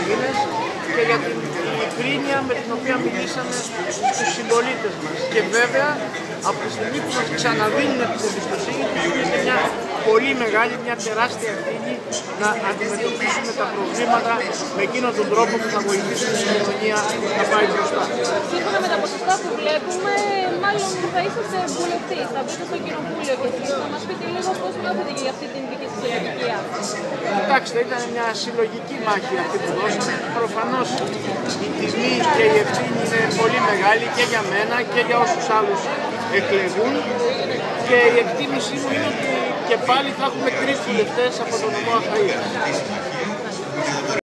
μήνες και για την ειλικρίνεια με την οποία μιλήσαμε στους συμπολίτες μας. Και βέβαια, από τη στιγμή που μας ξαναδίνουν την εμπιστοσύνη τους, είναι μια πολύ μεγάλη, μια τεράστια ευθύνη να αντιμετωπίσουμε τα προβλήματα με εκείνον τον τρόπο που θα βοηθήσει την κοινωνία να πάει μπροστά. Σύμφωνα με τα ποσοστά που βλέπουμε, μάλλον θα είσαστε βουλευτής, θα μπείτε στο κοινοβούλιο και εσείς. Θα μας πείτε λίγο πώς νιώθετε για αυτή την δική σας επιτυχία. Κοιτάξτε, ήταν μια συλλογική μάχη αυτή που δώσαμε. Προφανώς η τιμή και η ευθύνη είναι πολύ μεγάλη και για μένα και για όσους άλλους εκλεγούν. Και η εκτίμησή μου είναι ότι και πάλι θα έχουμε 3 βουλευτές από τον νομό Αχαΐας.